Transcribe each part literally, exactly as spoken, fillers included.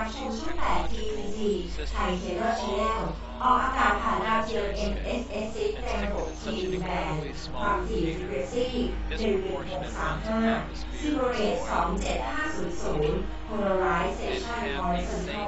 รับชมช่องแปด ที วี ซี ไทยเคเบิลชาแนลออกอากาศผ่านดาวเทียม เอ็ม เอส เอส ซิก ในระบบ ที วี แบนด์ความถี่ Frequency หนึ่งหนึ่งหกสามห้า Silver Rate สองเจ็ดห้าศูนย์ศูนย์ Polarization Horizontal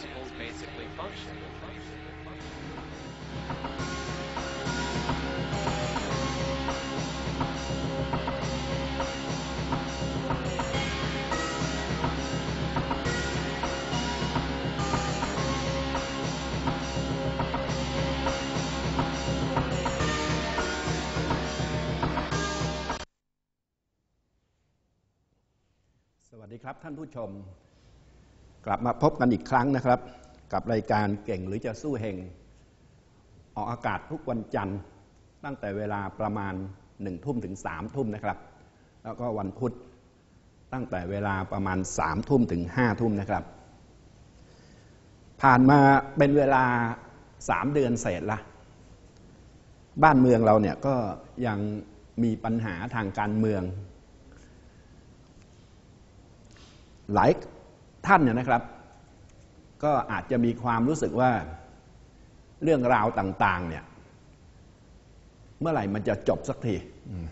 สวัสดีครับท่านผู้ชมกลับมาพบกันอีกครั้งนะครับกับรายการเก่งหรือจะสู้เฮงออกอากาศทุกวันจันทร์ตั้งแต่เวลาประมาณหนึ่งทุ่มถึงสามทุ่มนะครับแล้วก็วันพุธตั้งแต่เวลาประมาณสามทุ่มถึงห้าทุ่มนะครับผ่านมาเป็นเวลาสามเดือนเศษละบ้านเมืองเราเนี่ยก็ยังมีปัญหาทางการเมืองหลายท่านเนี่ยนะครับก็อาจจะมีความรู้สึกว่าเรื่องราวต่างๆเนี่ยเมื่อไหร่มันจะจบสักที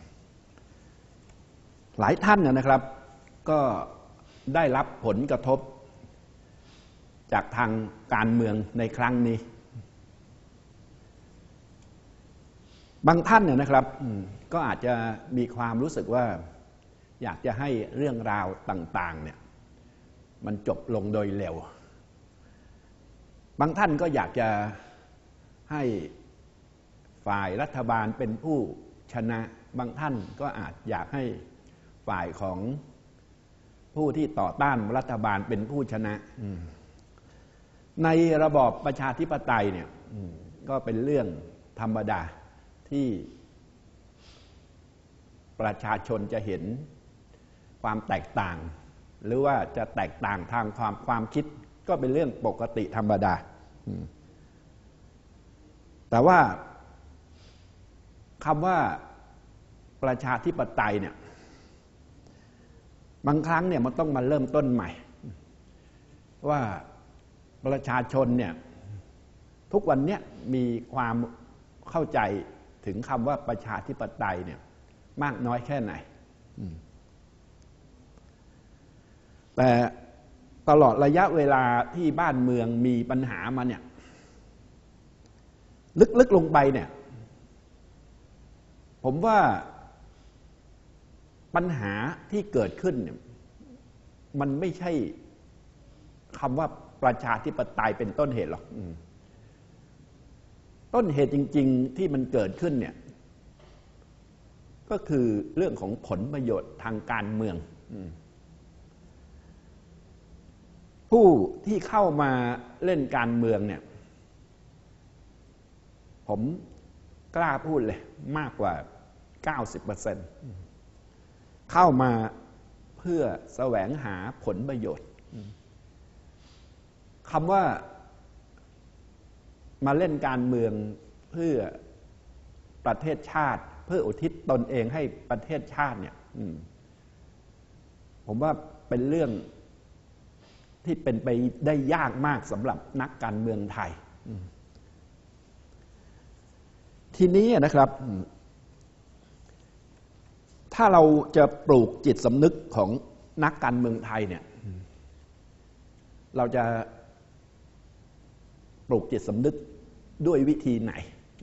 หลายท่านเนี่ยนะครับก็ได้รับผลกระทบจากทางการเมืองในครั้งนี้บางท่านเนี่ยนะครับก็อาจจะมีความรู้สึกว่าอยากจะให้เรื่องราวต่างๆเนี่ยมันจบลงโดยเร็วบางท่านก็อยากจะให้ฝ่ายรัฐบาลเป็นผู้ชนะบางท่านก็อาจอยากให้ฝ่ายของผู้ที่ต่อต้านรัฐบาลเป็นผู้ชนะในระบอบประชาธิปไตยเนี่ยก็เป็นเรื่องธรรมดาที่ประชาชนจะเห็นความแตกต่างหรือว่าจะแตกต่างทางความความคิดก็เป็นเรื่องปกติธรรมดาแต่ว่าคำว่าประชาธิปไตยเนี่ยบางครั้งเนี่ยมันต้องมาเริ่มต้นใหม่ว่าประชาชนเนี่ยทุกวันนี้มีความเข้าใจถึงคำว่าประชาธิปไตยเนี่ยมากน้อยแค่ไหนแต่ตลอดระยะเวลาที่บ้านเมืองมีปัญหามาเนี่ยลึกๆลงไปเนี่ยผมว่าปัญหาที่เกิดขึ้นเนี่ยมันไม่ใช่คำว่าประชาธิปไตยเป็นต้นเหตุหรอกต้นเหตุจริงๆที่มันเกิดขึ้นเนี่ยก็คือเรื่องของผลประโยชน์ทางการเมืองผู้ที่เข้ามาเล่นการเมืองเนี่ยผมกล้าพูดเลยมากกว่า เก้าสิบเปอร์เซ็นต์ เข้ามาเพื่อแสวงหาผลประโยชน์คำว่ามาเล่นการเมืองเพื่อประเทศชาติเพื่ออุทิศตนเองให้ประเทศชาติเนี่ยผมว่าเป็นเรื่องที่เป็นไปได้ยากมากสำหรับนักการเมืองไทยทีนี้นะครับถ้าเราจะปลูกจิตสำนึกของนักการเมืองไทยเนี่ยเราจะปลูกจิตสำนึกด้วยวิธีไหน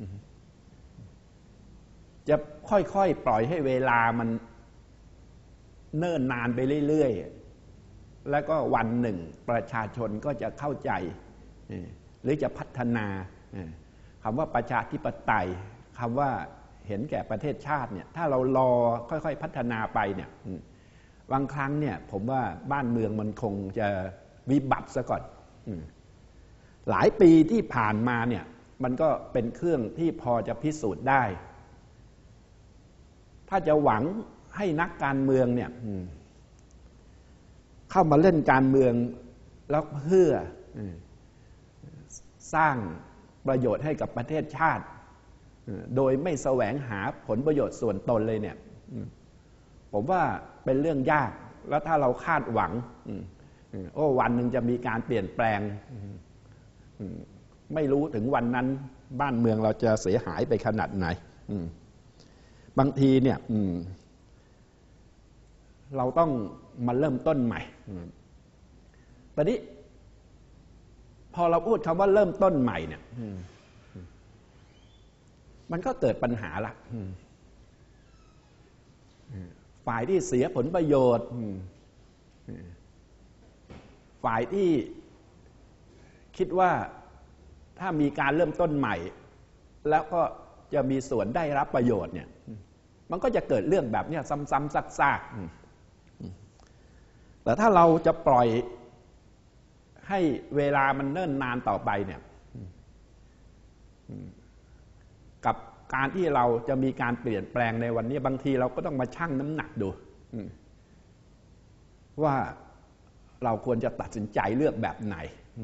จะค่อยๆปล่อยให้เวลามันเนิ่นนานไปเรื่อยๆแล้วก็วันหนึ่งประชาชนก็จะเข้าใจหรือจะพัฒนาคำว่าประชาธิปไตยคำว่าเห็นแก่ประเทศชาติเนี่ยถ้าเรารอค่อยๆพัฒนาไปเนี่ยบางครั้งเนี่ยผมว่าบ้านเมืองมันคงจะวิบัติซะก่อนหลายปีที่ผ่านมาเนี่ยมันก็เป็นเครื่องที่พอจะพิสูจน์ได้ถ้าจะหวังให้นักการเมืองเนี่ยเข้ามาเล่นการเมืองแล้วเพื่อสร้างประโยชน์ให้กับประเทศชาติโดยไม่แสวงหาผลประโยชน์ส่วนตนเลยเนี่ยผมว่าเป็นเรื่องยากแล้วถ้าเราคาดหวังโอ้วันหนึ่งจะมีการเปลี่ยนแปลงไม่รู้ถึงวันนั้นบ้านเมืองเราจะเสียหายไปขนาดไหนบางทีเนี่ยเราต้องมาเริ่มต้นใหม่ตอนนี้พอเราพูดคำว่าเริ่มต้นใหม่เนี่ยมันก็เกิดปัญหาละฝ่ายที่เสียผลประโยชน์ฝ่ายที่คิดว่าถ้ามีการเริ่มต้นใหม่แล้วก็จะมีส่วนได้รับประโยชน์เนี่ยมันก็จะเกิดเรื่องแบบนี้ซ้ำๆซากๆแต่ถ้าเราจะปล่อยให้เวลามันเนิ่นนานต่อไปเนี่ยกับการที่เราจะมีการเปลี่ยนแปลงในวันนี้บางทีเราก็ต้องมาชั่งน้ำหนักดูว่าเราควรจะตัดสินใจเลือกแบบไหน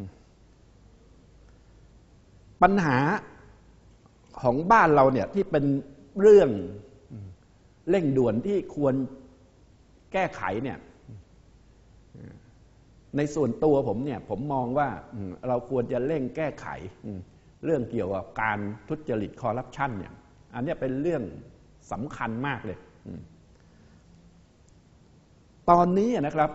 ปัญหาของบ้านเราเนี่ยที่เป็นเรื่องเร่งด่วนที่ควรแก้ไขเนี่ยในส่วนตัวผมเนี่ยผมมองว่าเราควรจะเร่งแก้ไขเรื่องเกี่ยวกับการทุจริตคอร์รัปชันเนี่ยอันนี้เป็นเรื่องสำคัญมากเลยตอนนี้นะครับ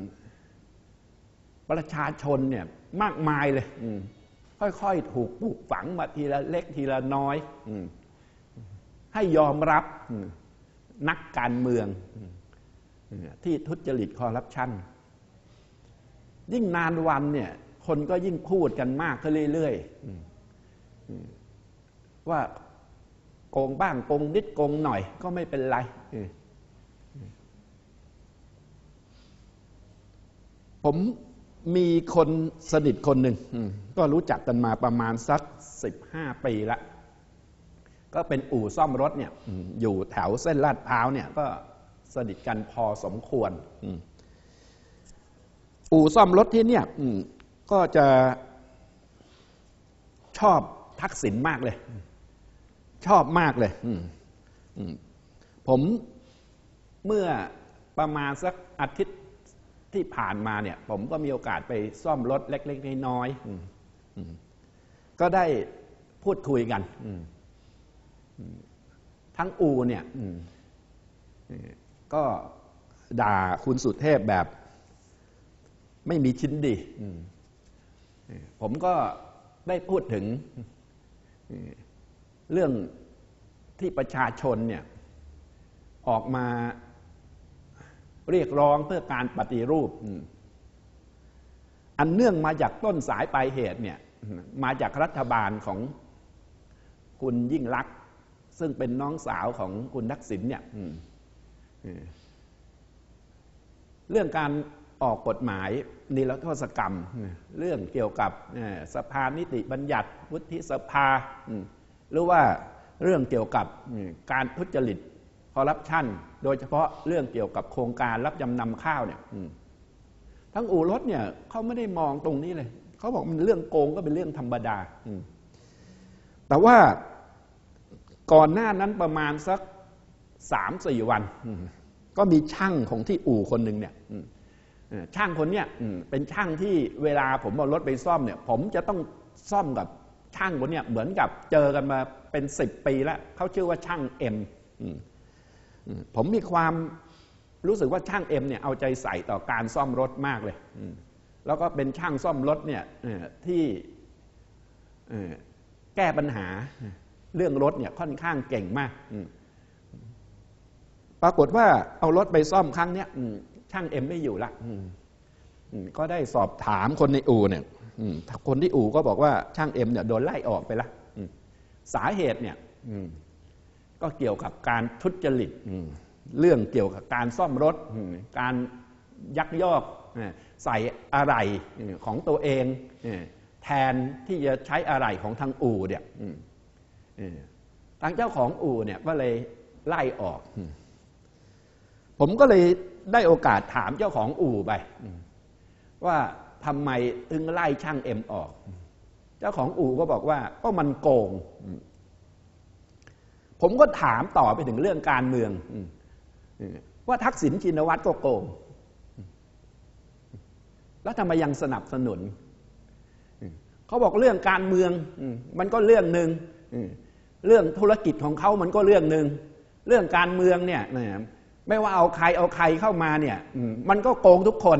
ประชาชนเนี่ยมากมายเลยค่อยๆถูกปลูกฝังมาทีละเล็กทีละน้อยให้ยอมรับนักการเมืองที่ทุจริตคอร์รัปชันยิ่งนานวันเนี่ยคนก็ยิ่งพูดกันมากขึ้นเรื่อยๆว่าโกงบ้างโกงนิดโกงหน่อยก็ไม่เป็นไรผมมีคนสนิทคนหนึ่งก็รู้จักกันมาประมาณสักสิบห้าปีละก็เป็นอู่ซ่อมรถเนี่ยอยู่แถวเส้นลาดพร้าวเนี่ยก็สนิทกันพอสมควรอู่ซ่อมรถที่เนี่ยก็จะชอบทักษิณมากเลยชอบมากเลยผมเมื่อประมาณสักอาทิตย์ที่ผ่านมาเนี่ยผมก็มีโอกาสไปซ่อมรถเล็กๆน้อยๆก็ได้พูดคุยกันทั้งอู่เนี่ยก็ด่าคุณสุเทพแบบไม่มีชิ้นดีผมก็ได้พูดถึงเรื่องที่ประชาชนเนี่ยออกมาเรียกร้องเพื่อการปฏิรูปอันเนื่องมาจากต้นสายปลายเหตุเนี่ยมาจากรัฐบาลของคุณยิ่งลักษณ์ซึ่งเป็นน้องสาวของคุณทักษิณเนี่ยเรื่องการออกกฎหมายนิรโทษกรรมเรื่องเกี่ยวกับสภานิติบัญญัติวุฒิสภาหรือว่าเรื่องเกี่ยวกับการทุจริตคอร์รัปชันโดยเฉพาะเรื่องเกี่ยวกับโครงการรับจำนำข้าวเนี่ยทั้งอู่รถเนี่ยเขาไม่ได้มองตรงนี้เลยเขาบอกมันเรื่องโกงก็เป็นเรื่องธรรมดาแต่ว่าก่อนหน้านั้นประมาณสักสามสี่วันก็มีช่างของที่อู่คนหนึ่งเนี่ยช่างคนเนี้ยเป็นช่างที่เวลาผมเอารถไปซ่อมเนี่ยผมจะต้องซ่อมกับช่างคนเนี้ยเหมือนกับเจอกันมาเป็นสิบปีแล้วเขาชื่อว่าช่างเอ็มผมมีความรู้สึกว่าช่างเอ็มเนี่ยเอาใจใส่ต่อการซ่อมรถมากเลยแล้วก็เป็นช่างซ่อมรถเนี่ยที่แก้ปัญหาเรื่องรถเนี่ยค่อนข้างเก่งมากปรากฏว่าเอารถไปซ่อมครั้งเนี้ยช่างเอ็มไม่อยู่ละก็ได้สอบถามคนในอู่เนี่ยคนที่อู่ก็บอกว่าช่างเอ็มเนี่ยโดนไล่ออกไปละสาเหตุเนี่ยก็เกี่ยวกับการทุจริตเรื่องเกี่ยวกับการซ่อมรถการยักยอกใส่อะไหล่ของตัวเองแทนที่จะใช้อะไหล่ของทางอู่เนี่ยทางเจ้าของอู่เนี่ยก็เลยไล่ออกผมก็เลยได้โอกาสถามเจ้าของอู่ไปว่าทำไมถึงไล่ช่างเอ็มออกเจ้าของอู่ก็บอกว่าก็มันโกงผมก็ถามต่อไปถึงเรื่องการเมืองว่าทักษิณชินวัตรก็โกงแล้วทำไมยังสนับสนุนเขาบอกเรื่องการเมืองมันก็เรื่องหนึ่งเรื่องธุรกิจของเขามันก็เรื่องหนึ่งเรื่องการเมืองเนี่ยไม่ว่าเอาใครเอาใครเข้ามาเนี่ยมันก็โกงทุกคน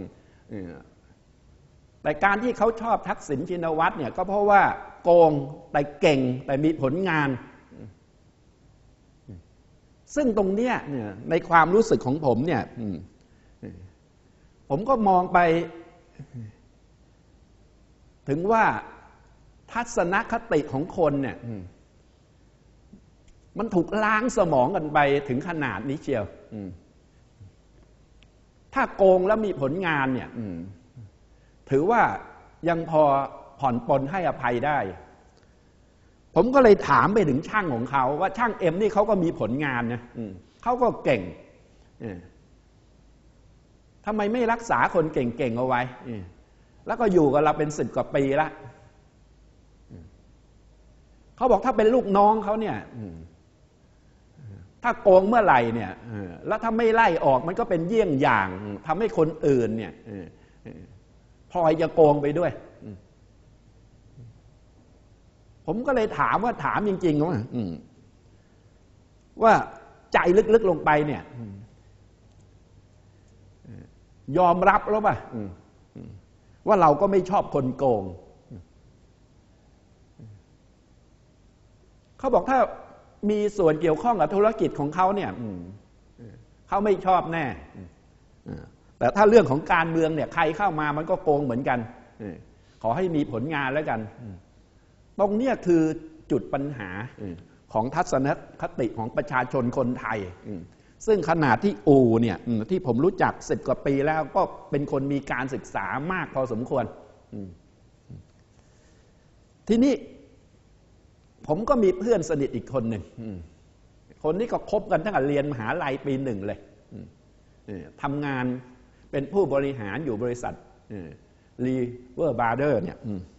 แต่การที่เขาชอบทักษิณชินวัตรเนี่ยก็เพราะว่าโกงแต่เก่งแต่มีผลงานซึ่งตรงเนี้ยในความรู้สึกของผมเนี่ยผมก็มองไปถึงว่าทัศนคติของคนเนี่ยมันถูกล้างสมองกันไปถึงขนาดนี้เชียวถ้าโกงแล้วมีผลงานเนี่ยถือว่ายังพอผ่อนปลนให้อภัยได้ผมก็เลยถามไปถึงช่างของเขาว่าช่างเอ็มนี่เขาก็มีผลงานนะเขาก็เก่งทำไมไม่รักษาคนเก่งๆเอาไว้แล้วก็อยู่กับเราเป็นสิบกว่าปีละเขาบอกถ้าเป็นลูกน้องเขาเนี่ยถ้าโกงเมื่อไหร่เนี่ยแล้วถ้าไม่ไล่ออกมันก็เป็นเยี่ยงอย่างทำให้คนอื่นเนี่ยพลอยจะโกงไปด้วยผมก็เลยถามว่าถามจริงๆว่าว่าใจลึกๆลงไปเนี่ยยอมรับแล้วป่ะว่าเราก็ไม่ชอบคนโกงเขาบอกถ้ามีส่วนเกี่ยวข้องกับธุรกิจของเขาเนี่ยเขาไม่ชอบแน่แต่ถ้าเรื่องของการเมืองเนี่ยใครเข้ามามันก็โกงเหมือนกันขอให้มีผลงานแล้วกันตรงนี้คือจุดปัญหาของทัศนคติของประชาชนคนไทยซึ่งขนาดที่อูเนี่ยที่ผมรู้จักสิบกว่าปีแล้วก็เป็นคนมีการศึกษามากพอสมควรทีนี้ผมก็มีเพื่อนสนิทอีกคนหนึ่งคนนี้ก็คบกันตั้งแต่เรียนมหาลัยปีหนึ่งเลยทำงานเป็นผู้บริหารอยู่บริษัทรีเวอร์บาร์เดอร์เนี่ย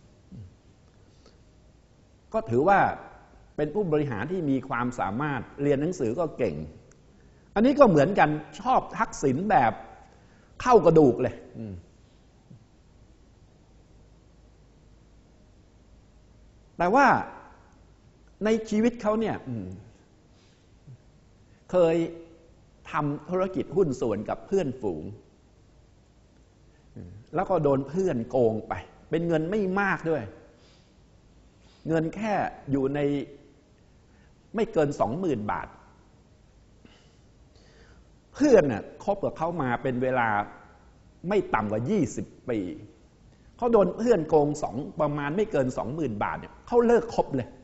ก็ถือว่าเป็นผู้บริหารที่มีความสามารถเรียนหนังสือก็เก่งอันนี้ก็เหมือนกันชอบทักษิณแบบเข้ากระดูกเลยแต่ว่าในชีวิตเขาเนี่ยเคยทำธุรกิจหุ้นส่วนกับเพื่อนฝูงแล้วก็โดนเพื่อนโกงไปเป็นเงินไม่มากด้วยเงินแค่อยู่ในไม่เกินสองหมื่นบาทเพื่อนน่ะคบกับเขามาเป็นเวลาไม่ต่ำกว่ายี่สิบปีเขาโดนเพื่อนโกงสองประมาณไม่เกินสองหมื่นบาทเนี่ยเขาเลิกคบเลย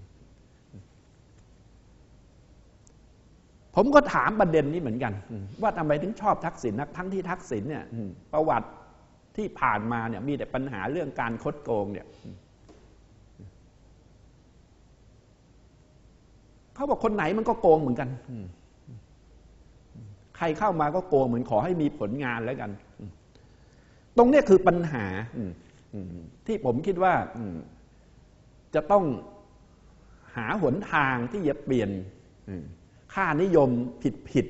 ผมก็ถามประเด็นนี้เหมือนกันว่าทำไมถึงชอบทักษิณนักทั้งที่ทักษิณเนี่ยประวัติที่ผ่านมาเนี่ยมีแต่ปัญหาเรื่องการคดโกงเนี่ยเขาบอกคนไหนมันก็โกงเหมือนกันใครเข้ามาก็โกงเหมือนขอให้มีผลงานแล้วกันตรงนี้คือปัญหาที่ผมคิดว่าจะต้องหาหนทางที่จะเปลี่ยนค่านิยมผิด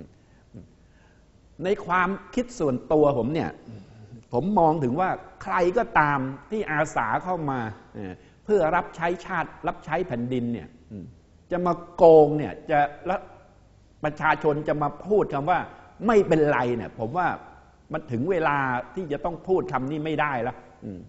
ๆในความคิดส่วนตัวผมเนี่ยผมมองถึงว่าใครก็ตามที่อาสาเข้ามาเพื่อรับใช้ชาติรับใช้แผ่นดินเนี่ยจะมาโกงเนี่ยจะแล้วประชาชนจะมาพูดคำว่าไม่เป็นไรเนี่ยผมว่ามันถึงเวลาที่จะต้องพูดคำนี้ไม่ได้แล้ว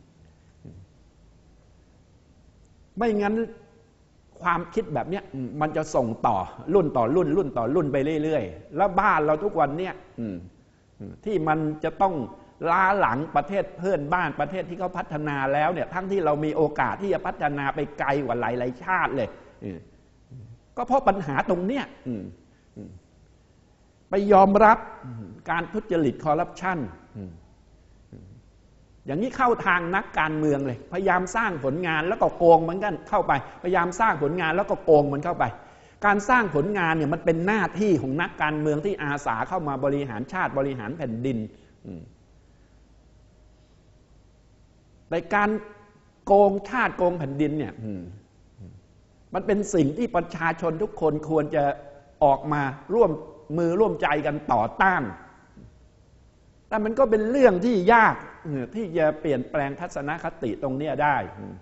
ไม่งั้นความคิดแบบนี้มันจะส่งต่อรุ่นต่อรุ่นรุ่นต่อรุ่นไปเรื่อยๆแล้วบ้านเราทุกวันเนี่ยที่มันจะต้องล้าหลังประเทศเพื่อนบ้านประเทศที่เขาพัฒนาแล้วเนี่ยทั้งที่เรามีโอกาสที่จะพัฒนาไปไกลกว่าหลายๆชาติเลยก็เพราะปัญหาตรงเนี้ยไปยอมรับการทุจริตคอร์รัปชันอย่างนี้เข้าทางนักการเมืองเลยพยายามสร้างผลงานแล้วก็โกงเหมือนกันเข้าไปพยายามสร้างผลงานแล้วก็โกงมันเข้าไปการสร้างผลงานเนี่ยมันเป็นหน้าที่ของนักการเมืองที่อาสาเข้ามาบริหารชาติบริหารแผ่นดินแต่การโกงชาติโกงแผ่นดินเนี่ยมันเป็นสิ่งที่ประชาชนทุกคนควรจะออกมาร่วมมือร่วมใจกันต่อต้านแต่มันก็เป็นเรื่องที่ยากที่จะเปลี่ยนแปลงทัศนคติตรงนี้ได้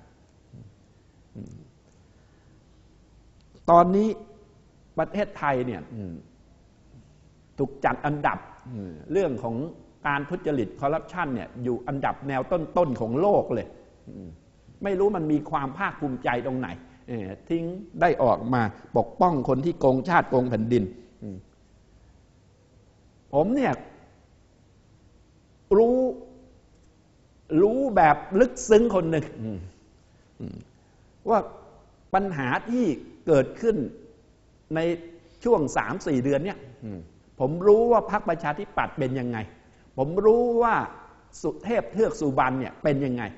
ตอนนี้ประเทศไทยเนี่ยถูกจัดอันดับเรื่องของการทุจริตคอร์รัปชันเนี่ยอยู่อันดับแนวต้นๆของโลกเลยไม่รู้มันมีความภาคภูมิใจตรงไหนทิ้งได้ออกมาปกป้องคนที่โกงชาติโกงแผ่นดินผมเนี่ยรู้รู้แบบลึกซึ้งคนหนึ่งว่าปัญหาที่เกิดขึ้นในช่วง สามสี่ เดือนเนี่ยผมรู้ว่าพรรคประชาธิปัตย์เป็นยังไงผมรู้ว่าสุเทพเทือกสุบรรณเนี่ยเป็นยังไง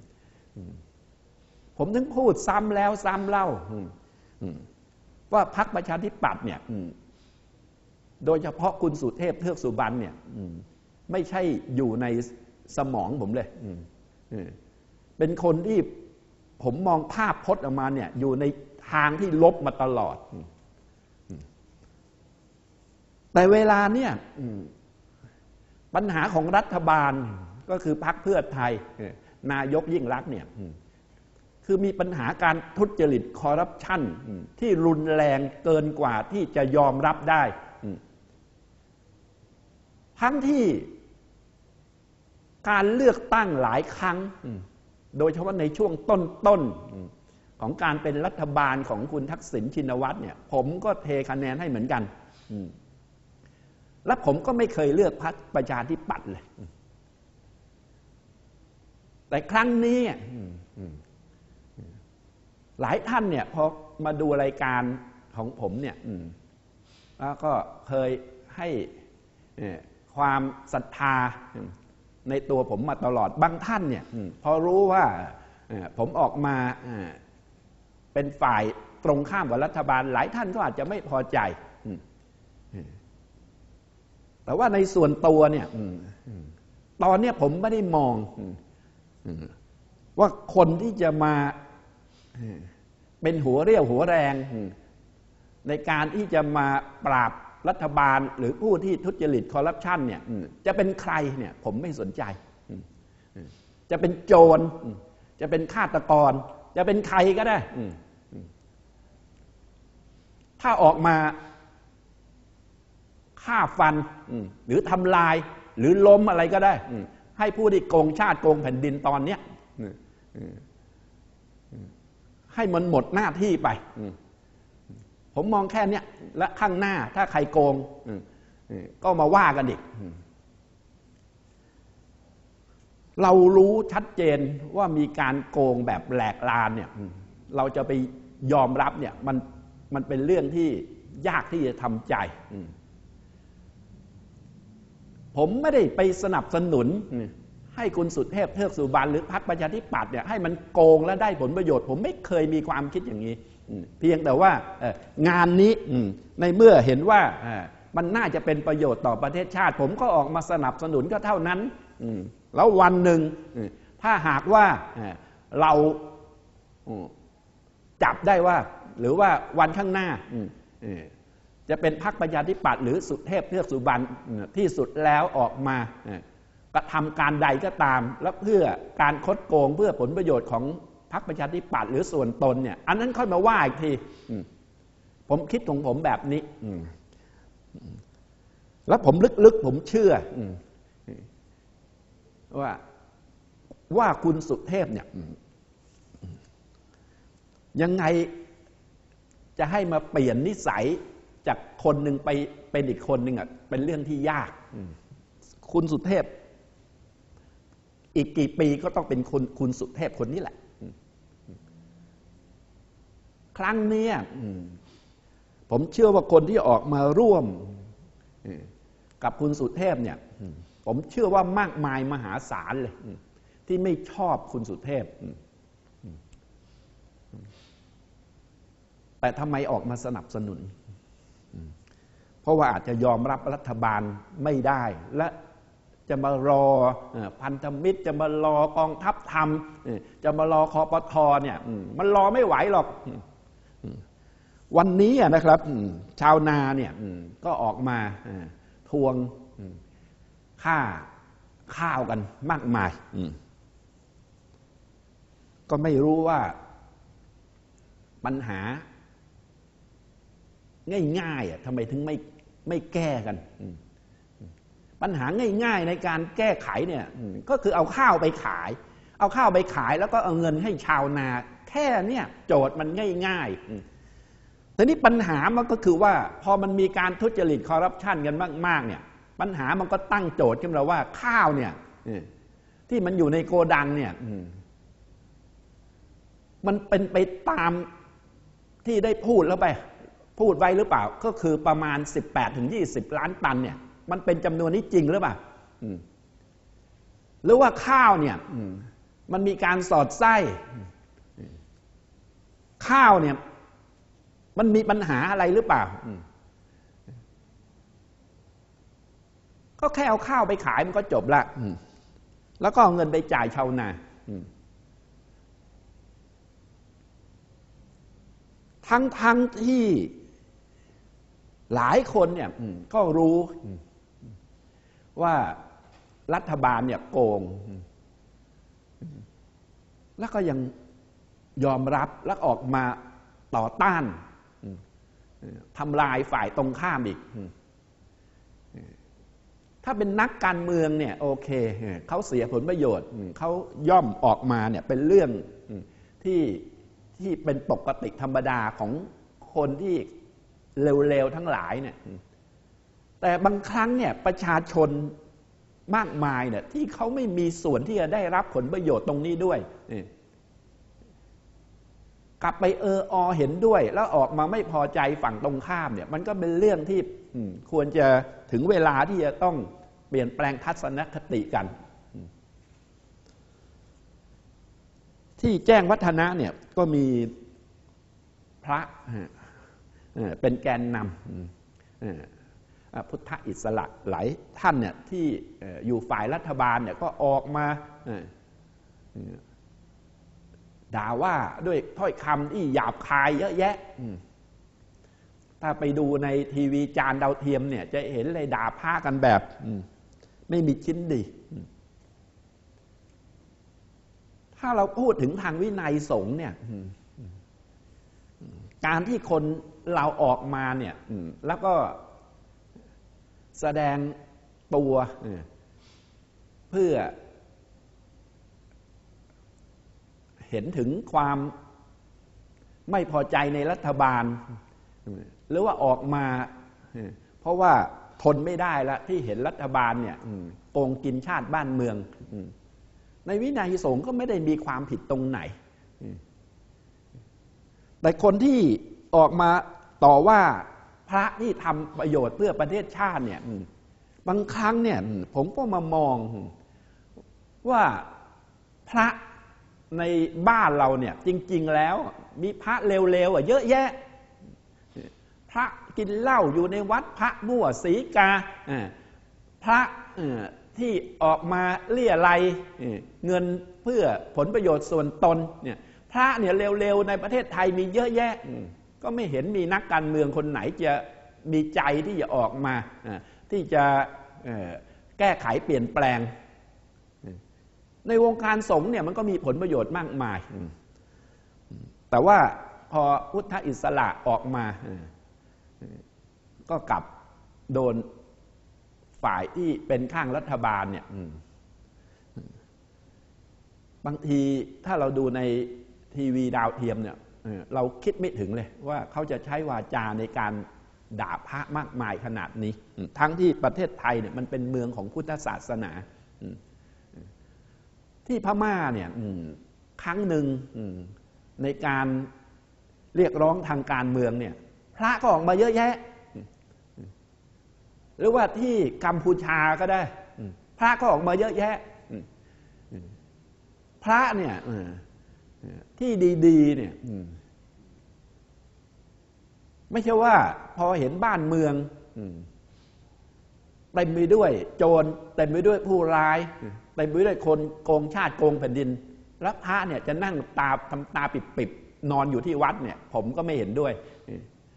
ผมถึงพูดซ้ำแล้วซ้ำเล่าว่าพรรคประชาธิปัตย์เนี่ยโดยเฉพาะคุณสุเทพเทือกสุบรรณเนี่ยไม่ใช่อยู่ในสมองผมเลยเป็นคนที่ผมมองภาพพจน์ออกมาเนี่ยอยู่ในทางที่ลบมาตลอดแต่เวลาเนี่ยปัญหาของรัฐบาลก็คือพรรคเพื่อไทยนายกยิ่งลักษณ์เนี่ยคือมีปัญหาการทุจริตคอร์รัปชันที่รุนแรงเกินกว่าที่จะยอมรับได้ทั้งที่การเลือกตั้งหลายครั้งโดยเฉพาะในช่วงต้นๆของการเป็นรัฐบาลของคุณทักษิณชินวัตรเนี่ยผมก็เทคะแนนให้เหมือนกันและผมก็ไม่เคยเลือกพรรคประชาธิปัตย์เลยแต่ครั้งนี้หลายท่านเนี่ยพอมาดูรายการของผมเนี่ยแล้วก็เคยให้ความศรัทธาในตัวผมมาตลอดบางท่านเนี่ยพอรู้ว่าผมออกมาเป็นฝ่ายตรงข้ามกับรัฐบาลหลายท่านก็อาจจะไม่พอใจแต่ว่าในส่วนตัวเนี่ยตอนนี้ผมไม่ได้มองว่าคนที่จะมาเป็นหัวเรี่ยวหัวแรงในการที่จะมาปราบรัฐบาลหรือผู้ที่ทุจริตคอร์รัปชันเนี่ยจะเป็นใครเนี่ยผมไม่สนใจจะเป็นโจรจะเป็นฆาตกรจะเป็นใครก็ได้ถ้าออกมาฆ่าฟันหรือทำลายหรือล้มอะไรก็ได้ให้ผู้ที่โกงชาติโกงแผ่นดินตอนเนี้ยให้มันหมดหน้าที่ไปผมมองแค่นี้และข้างหน้าถ้าใครโกงก็มาว่ากันอีกเรารู้ชัดเจนว่ามีการโกงแบบแหลกลานเนี่ยเราจะไปยอมรับเนี่ยมันมันเป็นเรื่องที่ยากที่จะทำใจผมไม่ได้ไปสนับสนุนให้คุณสุเทพเทือกสุบรรณหรือพรรคประชาธิปัตย์เนี่ยให้มันโกงและได้ผลประโยชน์ผมไม่เคยมีความคิดอย่างนี้เพียงแต่ว่างานนี้ในเมื่อเห็นว่ามันน่าจะเป็นประโยชน์ต่อประเทศชาติผมก็ออกมาสนับสนุนก็เท่านั้นแล้ววันหนึ่งถ้าหากว่าเราจับได้ว่าหรือว่าวันข้างหน้าจะเป็นพรรคประชาธิปัตย์หรือสุเทพเทือกสุบรรณที่สุดแล้วออกมากระทำการใดก็ตามและเพื่อการคดโกงเพื่อผลประโยชน์ของพรรคประชาธิปัตย์หรือส่วนตนเนี่ยอันนั้นค่อยมาว่าอีกทีผมคิดของผมแบบนี้แล้วผมลึกๆผมเชื่อว่าว่าคุณสุเทพเนี่ยยังไงจะให้มาเปลี่ยนนิสัยจากคนหนึ่งไปเป็นอีกคนหนึ่งอ่ะเป็นเรื่องที่ยากคุณสุเทพอีกกี่ปีก็ต้องเป็นคนคุณสุเทพคนนี้แหละครั้งนี้ผมเชื่อว่าคนที่ออกมาร่วมกับคุณสุเทพเนี่ยผมเชื่อว่ามากมายมหาศาลเลยที่ไม่ชอบคุณสุเทพแต่ทำไมออกมาสนับสนุนเพราะว่าอาจจะยอมรับรัฐบาลไม่ได้และจะมารอพันธมิตรจะมารอกองทัพธรรมจะมารอคปทเนี่ยมันรอไม่ไหวหรอกวันนี้นะครับชาวนาเนี่ยก็ออกมาทวงค่าข้าวกันมากมายก็ไม่รู้ว่าปัญหาง่ายๆอ่ะทำไมถึงไม่ไม่แก้กันปัญหาง่ายๆในการแก้ไขเนี่ยก็คือเอาข้าวไปขายเอาข้าวไปขายแล้วก็เอาเงินให้ชาวนาแค่เนี่ยโจทย์มันง่ายๆแต่นี่ปัญหามันก็คือว่าพอมันมีการทุจริตคอร์รัปชันกันมากๆเนี่ยปัญหามันก็ตั้งโจทย์ขึ้นมาว่าข้าวเนี่ยที่มันอยู่ในโกดังเนี่ยมันเป็นไปตามที่ได้พูดแล้วไปพูดไว้หรือเปล่าก็คือประมาณ สิบแปดถึงยี่สิบ ล้านตันเนี่ยมันเป็นจำนวนนี้จริงหรือเปล่าหรือว่าข้าวเนี่ยมันมีการสอดไส้ข้าวเนี่ยมันมีปัญหาอะไรหรือเปล่าก็แค่เอาข้าวไปขายมันก็จบละแล้วก็เอาเงินไปจ่ายชาวนาทั้งทั้งที่หลายคนเนี่ยก็รู้ว่ารัฐบาลเนี่ยโกงแล้วก็ยังยอมรับและออกมาต่อต้านทำลายฝ่ายตรงข้ามอีกถ้าเป็นนักการเมืองเนี่ยโอเคเขาเสียผลประโยชน์เขาย่อมออกมาเนี่ยเป็นเรื่องที่ที่เป็นปกติธรรมดาของคนที่เร็วๆทั้งหลายเนี่ยแต่บางครั้งเนี่ยประชาชนมากมายเนี่ยที่เขาไม่มีส่วนที่จะได้รับผลประโยชน์ตรงนี้ด้วยกลับไปเอออเห็นด้วยแล้วออกมาไม่พอใจฝั่งตรงข้ามเนี่ยมันก็เป็นเรื่องที่ควรจะถึงเวลาที่จะต้องเปลี่ยนแปลงทัศนคติกันที่แจ้งวัฒนะเนี่ยก็มีพระเป็นแกนนำพุทธอิสระหลายท่านเนี่ยที่อยู่ฝ่ายรัฐบาลเนี่ยก็ออกมาด่าว่าด้วยถ้อยคำที่หยาบคายเยอะแยะถ้าไปดูในทีวีจานดาวเทียมเนี่ยจะเห็นเลยด่าพระกันแบบไม่มีชิ้นดีถ้าเราพูดถึงทางวินัยสงฆ์เนี่ยการที่คนเราออกมาเนี่ยแล้วก็แสดงตัวเพื่อเห็นถึงความไม่พอใจในรัฐบาลหรือว่าออกมาเพราะว่าทนไม่ได้แล้วที่เห็นรัฐบาลเนี่ยโกงกินชาติบ้านเมืองในวินัยสงฆ์ก็ไม่ได้มีความผิดตรงไหนแต่คนที่ออกมาต่อว่าพระที่ทำประโยชน์เพื่อประเทศชาติเนี่ยบางครั้งเนี่ยผมก็มามองว่าพระในบ้านเราเนี่ยจริงๆแล้วมีพระเลวๆเยอะแยะพระกินเหล้าอยู่ในวัดพระมั่วสีกาพระที่ออกมาเลี่ยไรเงินเพื่อผลประโยชน์ส่วนตนเนี่ยพระเนี่ยเร็วๆในประเทศไทยมีเยอะแยะก็ไม่เห็นมีนักการเมืองคนไหนจะมีใจที่จะออกมาที่จะแก้ไขเปลี่ยนแปลงในวงการสงฆ์เนี่ยมันก็มีผลประโยชน์มากมายแต่ว่าพอพุทธอิสระออกมาก็กลับโดนฝ่ายที่เป็นข้างรัฐบาลเนี่ยบางทีถ้าเราดูในทีวีดาวเทียมเนี่ยเราคิดไม่ถึงเลยว่าเขาจะใช้วาจาในการด่าพระมากมายขนาดนี้ทั้งที่ประเทศไทยเนี่ยมันเป็นเมืองของพุทธศาสนาที่พม่าเนี่ยครั้งหนึ่งในการเรียกร้องทางการเมืองเนี่ยพระก็ออกมาเยอะแยะหรือว่าที่กัมพูชาก็ได้พระก็ออกมาเยอะแยะพระเนี่ยที่ดีๆเนี่ยไม่ใช่ว่าพอเห็นบ้านเมืองเต็มไปด้วยโจรเต็มไปด้วยผู้ร้ายเต็มไปด้วยคนโกงชาติโกงแผ่นดินแล้วพระเนี่ยจะนั่งตาทำตาปิบๆนอนอยู่ที่วัดเนี่ยผมก็ไม่เห็นด้วย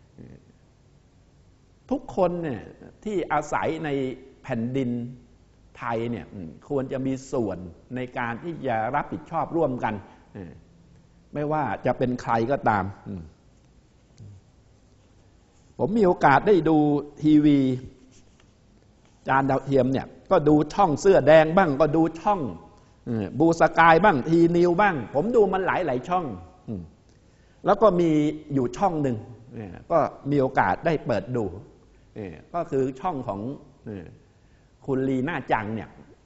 ทุกคนเนี่ยที่อาศัยในแผ่นดินไทยเนี่ยควรจะมีส่วนในการที่จะรับผิดชอบร่วมกันไม่ว่าจะเป็นใครก็ตามผมมีโอกาสได้ดูทีวีจานดาวเทียมเนี่ยก็ดูช่องเสื้อแดงบ้างก็ดูช่องบูสกายบ้างทีนิวบ้างผมดูมันหลายหลายช่องแล้วก็มีอยู่ช่องหนึ่งก็มีโอกาสได้เปิดดูก็คือช่องของคุณลีน่าจังเนี่ย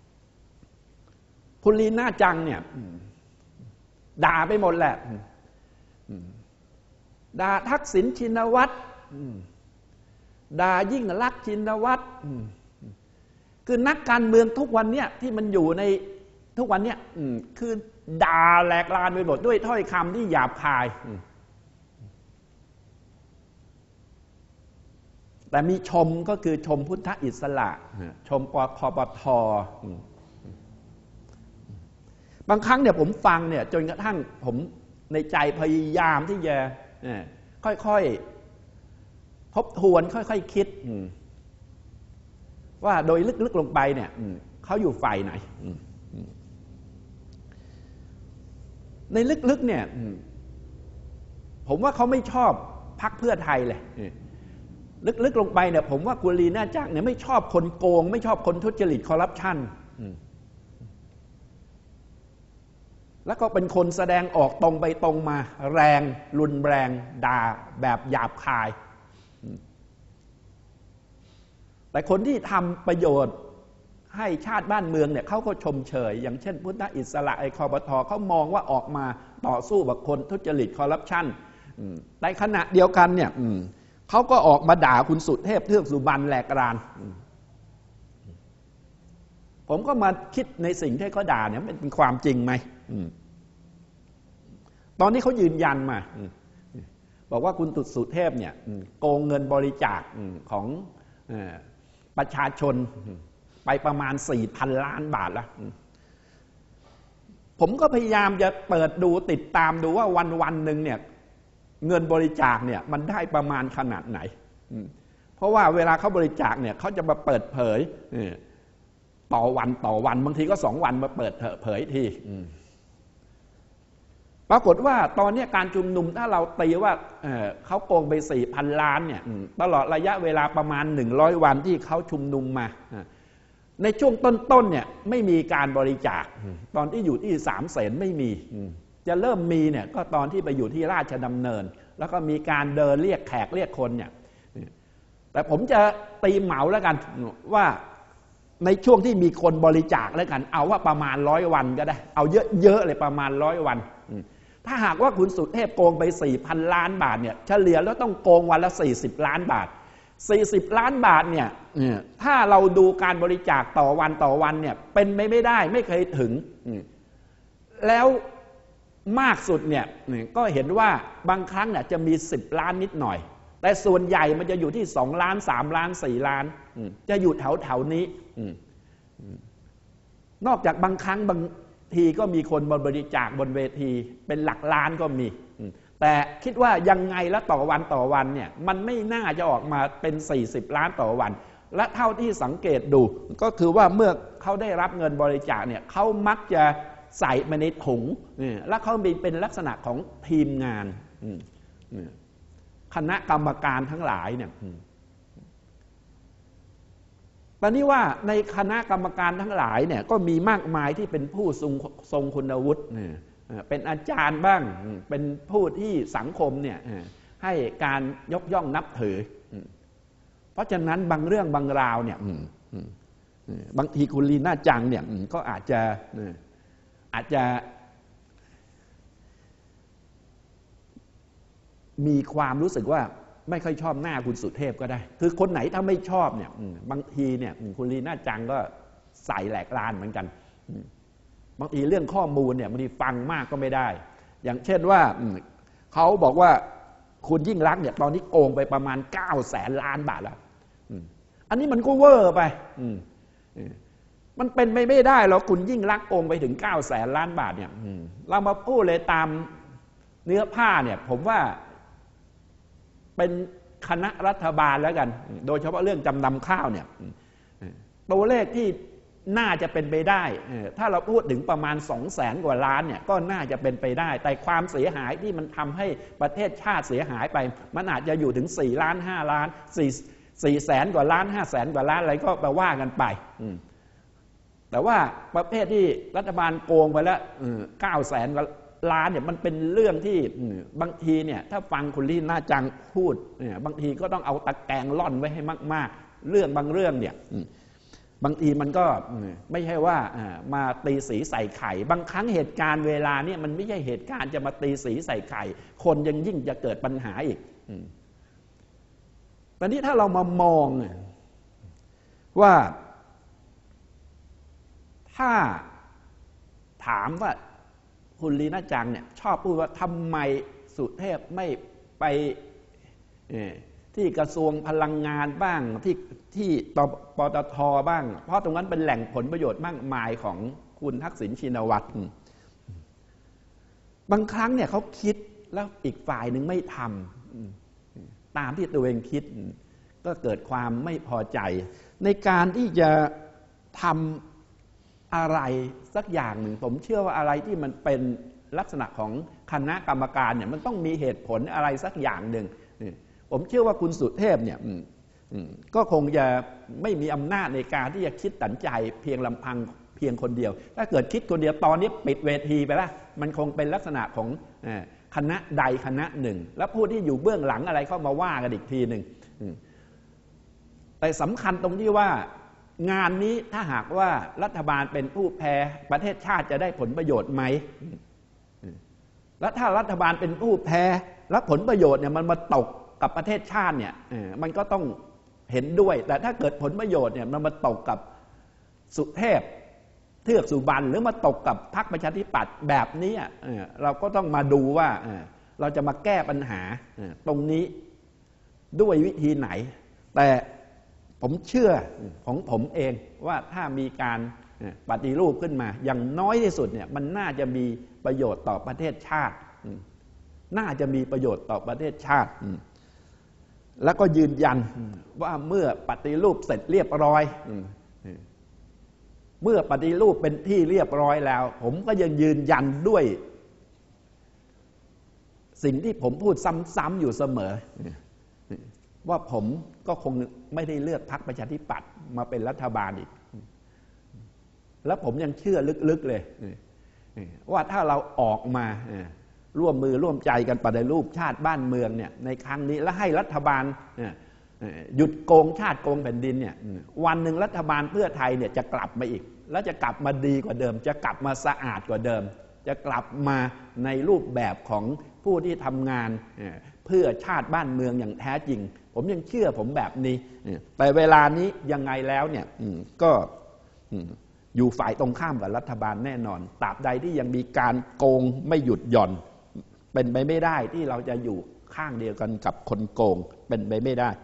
คุณลีน่าจังเนี่ยด่าไปหมดแหละด่าทักษิณชินวัตรด่ายิ่งลักษณ์ชินวัตรคือนักการเมืองทุกวันเนี่ยที่มันอยู่ในทุกวันเนี่ยคือด่าแหลกลานไปหมดด้วยถ้อยคำที่หยาบคายแต่มีชมก็คือชมพุทธอิสระชมปคปทบางครั้งเนี่ยผมฟังเนี่ยจนกระทั่งผมในใจพยายามที่จะค่อยๆทบทวนค่อยๆคิดว่าโดยลึกๆลงไปเนี่ยเขาอยู่ฝ่ายไหนในลึกๆเนี่ยผมว่าเขาไม่ชอบพรรคเพื่อไทยเลยลึกๆลงไปเนี่ยผมว่าคุณลีน่าจังเนี่ยไม่ชอบคนโกงไม่ชอบคนทุจริตคอร์รัปชันแล้วก็เป็นคนแสดงออกตรงไปตรงมาแรงรุนแรงด่าแบบหยาบคายแต่คนที่ทำประโยชน์ให้ชาติบ้านเมืองเนี่ยเขาก็ชมเชยอย่างเช่นพุทธอิสระไอคอปทเขามองว่าออกมาต่อสู้กับคนทุจริตคอร์รัปชันในขณะเดียวกันเนี่ยเขาก็ออกมาด่าคุณสุเทพเทือกสุบรรณแหลกรานผมก็มาคิดในสิ่งที่เขาด่าเนี่ยเป็นความจริงไหมตอนนี้เขายืนยันมาบอกว่าคุณสุเทพเนี่ยโกงเงินบริจาคของประชาชนไปประมาณ สี่พัน ล้านบาทแล้วผมก็พยายามจะเปิดดูติดตามดูว่าวันวันหนึ่งเนี่ยเงินบริจาคเนี่ยมันได้ประมาณขนาดไหนเพราะว่าเวลาเขาบริจาคเนี่ยเขาจะมาเปิดเผยต่อวันต่อวันบางทีก็สองวันมาเปิดเผยทีปรากฏว่าตอนนี้การชุมนุมถ้าเราตีว่า เ, เขาโกงไป สี่พัน ล้านเนี่ยตลอดระยะเวลาประมาณหนึ่งร้อยวันที่เขาชุมนุมมาในช่วงต้นๆเนี่ยไม่มีการบริจาคตอนที่อยู่ที่สามเสนไม่มีจะเริ่มมีเนี่ยก็ตอนที่ไปอยู่ที่ราชดำเนินแล้วก็มีการเดินเรียกแขกเรียกคนเนี่ยแต่ผมจะตีเหมาแล้วกันว่าในช่วงที่มีคนบริจาคแล้วกันเอาว่าประมาณร้อยวันก็ได้เอาเยอะๆเลยประมาณร้อยวันถ้าหากว่าคุณสุเทพโกงไป สี่พัน ล้านบาทเนี่ยเฉลี่ยแล้วต้องโกงวันละสี่สิบล้านบาทสี่สิบล้านบาทเนี่ยถ้าเราดูการบริจาคต่อวันต่อวันเนี่ยเป็นไม่ไม่ได้ไม่เคยถึงแล้วมากสุดเนี่ยก็เห็นว่าบางครั้งเนี่ยจะมีสิบล้านนิดหน่อยแต่ส่วนใหญ่มันจะอยู่ที่สองล้านสามล้านสี่ล้านจะอยู่แถวแถวนี้นอกจากบางครั้งบางทีก็มีคนบริจาคบนเวทีเป็นหลักล้านก็มีแต่คิดว่ายังไงแล้วต่อวันต่อวันเนี่ยมันไม่น่าจะออกมาเป็นสี่สิบล้านต่อวันและเท่าที่สังเกตดูก็คือว่าเมื่อเขาได้รับเงินบริจาคเนี่ยเขามักจะใส่มาในถุงแล้วเขาเป็นลักษณะของทีมงานคณะกรรมการทั้งหลายเนี่ยตอนนี้ว่าในคณะกรรมการทั้งหลายเนี่ยก็มีมากมายที่เป็นผู้ทรงทรงคุณวุฒิเป็นอาจารย์บ้างเป็นผู้ที่สังคมเนี่ยให้การยกย่องนับถือเพราะฉะนั้นบางเรื่องบางราวเนี่ยบางทีคุณลีน่าจังเนี่ยก็อาจจะอาจจะมีความรู้สึกว่าไม่ค่อยชอบหน้าคุณสุเทพก็ได้คือคนไหนถ้าไม่ชอบเนี่ยบางทีเนี่ยคุณลีน่าจังก็ใส่แหลกลานเหมือนกันบางทีเรื่องข้อมูลเนี่ยบางทีฟังมากก็ไม่ได้อย่างเช่นว่าเขาบอกว่าคุณยิ่งลักษณ์เนี่ยตอนนี้โกงไปประมาณเก้าแสนล้านบาทแล้วอันนี้มันก็เวอร์ไปมันเป็นไปไม่ได้หรอกคุณยิ่งลักษณ์โกงไปถึงเก้าแสนล้านบาทเนี่ยเรามาพูดเลยตามเนื้อผ้าเนี่ยผมว่าเป็นคณะรัฐบาลแล้วกันโดยเฉพาะเรื่องจำนำข้าวเนี่ยตัวเลขที่น่าจะเป็นไปได้ถ้าเราพูดถึงประมาณสองแสนกว่าล้านเนี่ยก็น่าจะเป็นไปได้แต่ความเสียหายที่มันทำให้ประเทศชาติเสียหายไปมันอาจจะอยู่ถึงสี่ล้านห้าล้านสี่สี่แสนกว่าล้านห้าแสนกว่าล้านอะไรก็ไปว่ากันไปแต่ว่าประเภทที่รัฐบาลโกงไปแล้วเก้าแสนกว่าล้านเนี่ยมันเป็นเรื่องที่บางทีเนี่ยถ้าฟังคุณลี่น่าจังพูดเนี่ยบางทีก็ต้องเอาตะแกรงล่อนไว้ให้มากๆเรื่องบางเรื่องเนี่ยบางทีมันก็ไม่ใช่ว่ามาตีสีใส่ไข่บางครั้งเหตุการณ์เวลาเนี่ยมันไม่ใช่เหตุการณ์จะมาตีสีใส่ไข่คนยังยิ่งจะเกิดปัญหาอีกตอนนี้ถ้าเรามามองว่าถ้าถามว่าคุณลีน่าจังเนี่ยชอบพูดว่าทำไมสุเทพไม่ไปที่กระทรวงพลังงานบ้างที่ที่ปตท.บ้างเพราะตรงนั้นเป็นแหล่งผลประโยชน์มากมายของคุณทักษิณชินวัตรบางครั้งเนี่ยเขาคิดแล้วอีกฝ่ายหนึ่งไม่ทำตามที่ตัวเองคิดก็เกิดความไม่พอใจในการที่จะทำอะไรสักอย่างหนึ่งผมเชื่อว่าอะไรที่มันเป็นลักษณะของคณะกรรมการเนี่ยมันต้องมีเหตุผลอะไรสักอย่างหนึ่งผมเชื่อว่าคุณสุเทพเนี่ยก็คงจะไม่มีอำนาจในการที่จะคิดตัดใจเพียงลำพังเพียงคนเดียวถ้าเกิดคิดคนเดียวตอนนี้ปิดเวทีไปแล้วมันคงเป็นลักษณะของคณะใดคณะหนึ่งแล้วผู้ที่อยู่เบื้องหลังอะไรเข้ามาว่ากันอีกทีหนึ่งแต่สำคัญตรงที่ว่างานนี้ถ้าหากว่ารัฐบาลเป็นผู้แพ้ประเทศชาติจะได้ผลประโยชน์ไหมแล้วถ้ารัฐบาลเป็นผู้แพ้แล้วผลประโยชน์เนี่ยมันมาตกกับประเทศชาติเนี่ยมันก็ต้องเห็นด้วยแต่ถ้าเกิดผลประโยชน์เนี่ยมันมาตกกับสุเทพเทือกสุบรรณหรือมาตกกับพรรคประชาธิปัตย์แบบนี้เราก็ต้องมาดูว่าเราจะมาแก้ปัญหาตรงนี้ด้วยวิธีไหนแต่ผมเชื่อของผมเองว่าถ้ามีการปฏิรูปขึ้นมาอย่างน้อยที่สุดเนี่ยมันน่าจะมีประโยชน์ต่อประเทศชาติน่าจะมีประโยชน์ต่อประเทศชาติแล้วก็ยืนยันว่าเมื่อปฏิรูปเสร็จเรียบร้อยเมื่อปฏิรูปเป็นที่เรียบร้อยแล้วผมก็ยังยืนยันด้วยสิ่งที่ผมพูดซ้ำๆอยู่เสมอว่าผมก็คงไม่ได้เลือกพรรคประชาธิปัตย์มาเป็นรัฐบาลอีกแล้วผมยังเชื่อลึกๆเลยว่าถ้าเราออกมาร่วมมือร่วมใจกันปฏิรูปชาติบ้านเมืองเนี่ยในครั้งนี้และให้รัฐบาลหยุดโกงชาติโกงแผ่นดินเนี่ยวันหนึ่งรัฐบาลเพื่อไทยเนี่ยจะกลับมาอีกแล้วจะกลับมาดีกว่าเดิมจะกลับมาสะอาดกว่าเดิมจะกลับมาในรูปแบบของผู้ที่ทำงานเพื่อชาติบ้านเมืองอย่างแท้จริงผมยังเชื่อผมแบบนี้แต่เวลานี้ยังไงแล้วเนี่ยก็อยู่ฝ่ายตรงข้ามกับรัฐบาลแน่นอนตราบใดที่ยังมีการโกงไม่หยุดหย่อนเป็นไปไม่ได้ที่เราจะอยู่ข้างเดียวกันกับคนโกงเป็นไปไม่ได้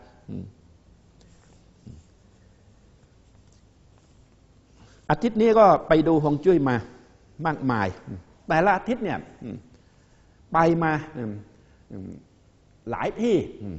อาทิตย์นี้ก็ไปดูฮวงจุ้ยมามากมายแต่ละอาทิตย์เนี่ยไปมาหลายที่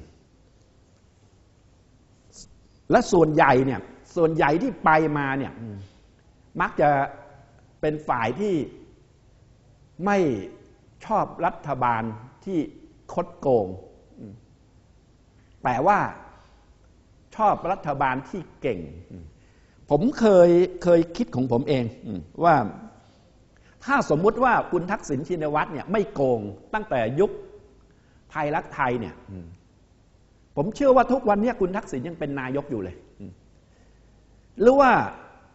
และส่วนใหญ่เนี่ยส่วนใหญ่ที่ไปมาเนี่ยมักจะเป็นฝ่ายที่ไม่ชอบรัฐบาลที่คดโกงแต่ว่าชอบรัฐบาลที่เก่งผมเคยเคยคิดของผมเองว่าถ้าสมมุติว่าคุณทักษิณชินวัตรเนี่ยไม่โกงตั้งแต่ยุคไทยรักไทยเนี่ยผมเชื่อว่าทุกวันนี้คุณทักษิณยังเป็นนายกอยู่เลยหรือว่า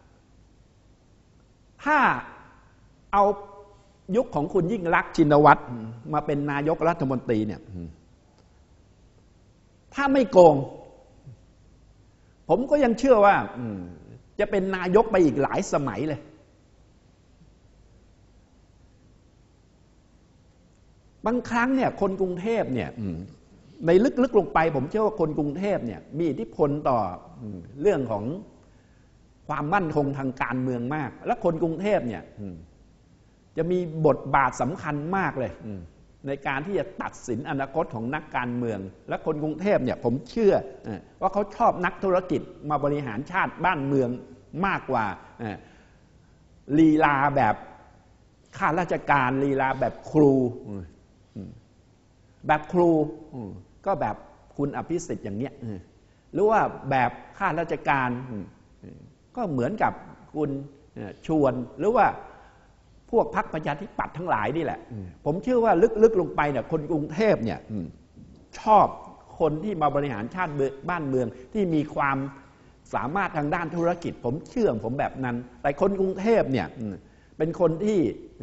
ถ้าเอายุคของคุณยิ่งลักษณ์ชินวัตรมาเป็นนายกรัฐมนตรีเนี่ยถ้าไม่โกงผมก็ยังเชื่อว่าจะเป็นนายกไปอีกหลายสมัยเลยบางครั้งเนี่ยคนกรุงเทพเนี่ยในลึกๆลงไปผมเชื่อว่าคนกรุงเทพเนี่ยมีอิทธิพลต่อเรื่องของความมั่นคงทางการเมืองมากและคนกรุงเทพเนี่ยจะมีบทบาทสำคัญมากเลยในการที่จะตัดสินอนาคตของนักการเมืองและคนกรุงเทพเนี่ยผมเชื่อว่าเขาชอบนักธุรกิจมาบริหารชาติบ้านเมืองมากกว่าลีลาแบบข้าราชการลีลาแบบครูแบบครูก็แบบคุณอภิสิทธิ์อย่างเนี้ยหรือว่าแบบข้าราชการก็เหมือนกับคุณชวนหรือว่าพวกพรรคประชาธิปัตย์ทั้งหลายนี่แหละผมเชื่อว่าลึกๆลงไปเนี่ยคนกรุงเทพเนี่ยชอบคนที่มาบริหารชาติบ้านเมืองที่มีความสามารถทางด้านธุรกิจผมเชื่อผมแบบนั้นแต่คนกรุงเทพเนี่ยเป็นคนที่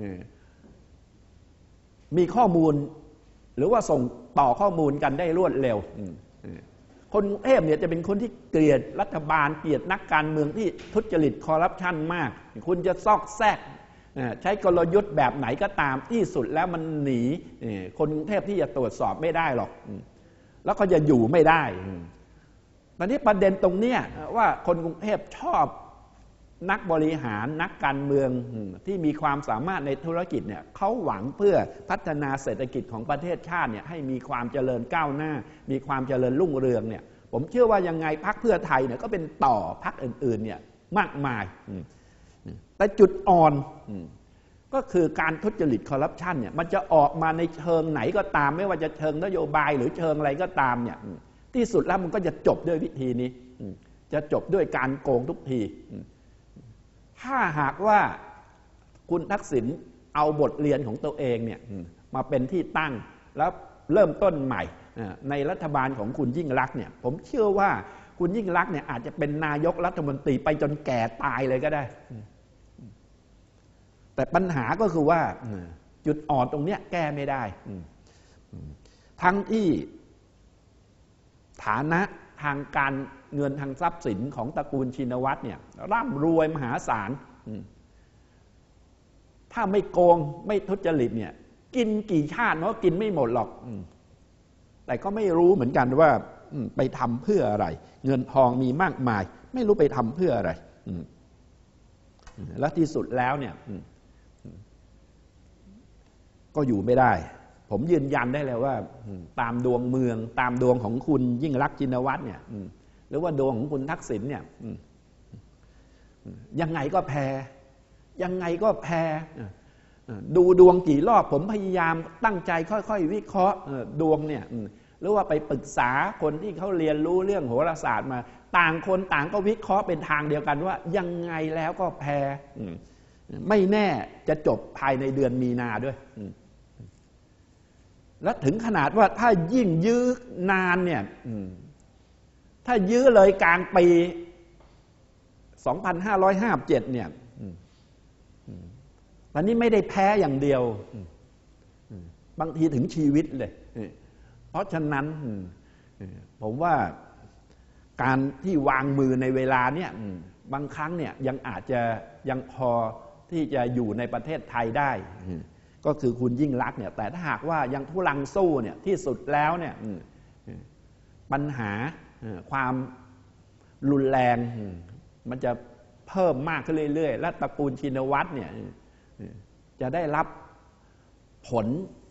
มีข้อมูลหรือว่าส่งต่อข้อมูลกันได้รวดเร็วคนกรุงเทพเนี่ยจะเป็นคนที่เกลียดรัฐบาลเกลียดนักการเมืองที่ทุจริตคอร์รัปชันมากคุณจะซอกแซกใช้กลยุทธ์แบบไหนก็ตามที่สุดแล้วมันหนีคนกรุงเทพที่จะตรวจสอบไม่ได้หรอกแล้วก็จะอยู่ไม่ได้ตอนนี้ประเด็นตรงเนี้ยว่าคนกรุงเทพชอบนักบริหารนักการเมืองที่มีความสามารถในธุรกิจเนี่ยเขาหวังเพื่อพัฒนาเศรษฐกิจของประเทศชาติเนี่ยให้มีความเจริญก้าวหน้ามีความเจริญรุ่งเรืองเนี่ยผมเชื่อว่ายังไงพรรคเพื่อไทยเนี่ยก็เป็นต่อพรรคอื่นๆเนี่ยมากมายแต่จุดอ่อนก็คือการทุจริตคอร์รัปชันเนี่ยมันจะออกมาในเชิงไหนก็ตามไม่ว่าจะเชิงนโยบายหรือเชิงอะไรก็ตามเนี่ยที่สุดแล้วมันก็จะจบด้วยวิธีนี้จะจบด้วยการโกงทุกทีถ้าหากว่าคุณทักษิณเอาบทเรียนของตัวเองเนี่ยมาเป็นที่ตั้งแล้วเริ่มต้นใหม่ในรัฐบาลของคุณยิ่งลักษณ์เนี่ยผมเชื่อว่าคุณยิ่งลักษณ์เนี่ยอาจจะเป็นนายกรัฐมนตรีไปจนแก่ตายเลยก็ได้แต่ปัญหาก็คือว่าจุดอ่อนตรงเนี้ยแก้ไม่ได้ทั้งที่ฐานะทางการเงินทางทรัพย์สินของตระกูลชินวัตรเนี่ยร่ำรวยมหาศาลถ้าไม่โกงไม่ทุจริตเนี่ยกินกี่ชาติเนาะกินไม่หมดหรอกแต่ก็ไม่รู้เหมือนกันว่าไปทำเพื่ออะไรเงินทองมีมากมายไม่รู้ไปทำเพื่ออะไรและที่สุดแล้วเนี่ยก็อยู่ไม่ได้ผมยืนยันได้เลยว่าตามดวงเมืองตามดวงของคุณยิ่งลักษณ์ชินวัตรเนี่ยหรือว่าดวงของคุณทักษิณเนี่ยยังไงก็แพ้ยังไงก็แพ้ดูดวงกี่รอบผมพยายามตั้งใจค่อยๆวิเคราะห์ดวงเนี่ยหรือว่าไปปรึกษาคนที่เขาเรียนรู้เรื่องโหราศาสตร์มาต่างคนต่างก็วิเคราะห์เป็นทางเดียวกันว่ายังไงแล้วก็แพ้ไม่แน่จะจบภายในเดือนมีนาด้วยและถึงขนาดว่าถ้ายิ่งยื้อนานเนี่ยถ้ายื้อเลยกลางปีสองพันห้าร้อยห้าสิบเจ็ดเนี่ยตอนนี้ไม่ได้แพ้อย่างเดียวบางทีถึงชีวิตเลยเพราะฉะนั้นผมว่าการที่วางมือในเวลาเนี่ยบางครั้งเนี่ยยังอาจจะยังพอที่จะอยู่ในประเทศไทยได้ก็คือคุณยิ่งลักษณ์เนี่ยแต่ถ้าหากว่ายังทุรังสู้เนี่ยที่สุดแล้วเนี่ยปัญหาความรุนแรงมันจะเพิ่มมากขึ้นเรื่อยๆและตระกูลชินวัตรเนี่ยจะได้รับผล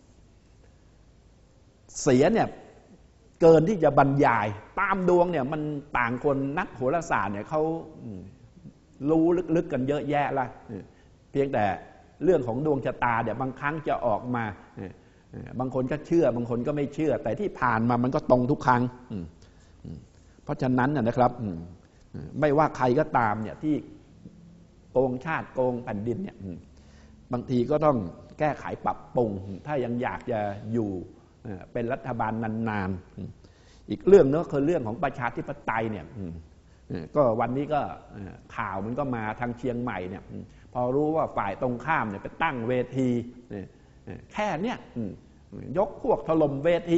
เสียเนี่ยเกินที่จะบรรยายตามดวงเนี่ยมันต่างคนนักโหราศาสตร์เนี่ยเขารู้ลึกๆกันเยอะแยะละเพียงแต่เรื่องของดวงชะตาเดี๋ยวบางครั้งจะออกมาบางคนก็เชื่อบางคนก็ไม่เชื่อแต่ที่ผ่านมามันก็ตรงทุกครั้งเพราะฉะนั้นนะครับไม่ว่าใครก็ตามเนี่ยที่โกงชาติโกงแผ่นดินเนี่ยบางทีก็ต้องแก้ไขปรับปรุงถ้ายังอยากจะอยู่เป็นรัฐบาลนานๆอีกเรื่องนึงคือเรื่องของประชาธิปไตยเนี่ยก็วันนี้ก็ข่าวมันก็มาทางเชียงใหม่เนี่ยพอรู้ว่าฝ่ายตรงข้ามเนี่ยไปตั้งเวทีแค่เนี้ยยกพวกถล่มเวที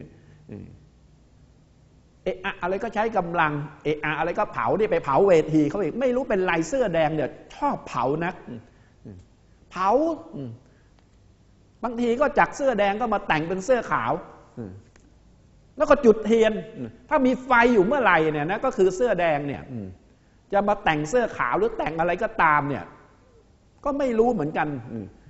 เอะอะไรก็ใช้กำลังเอะอะไรก็เผานี่ไปเผาเวทีเขาอีกไม่รู้เป็นลายเสื้อแดงเนี่ยชอบเผานักเผาบางทีก็จากเสื้อแดงก็มาแต่งเป็นเสื้อขาวแล้วก็จุดเทียนถ้ามีไฟอยู่เมื่อไหร่เนี่ยนะก็คือเสื้อแดงเนี่ยจะมาแต่งเสื้อขาวหรือแต่งอะไรก็ตามเนี่ยก็ไม่รู้เหมือนกัน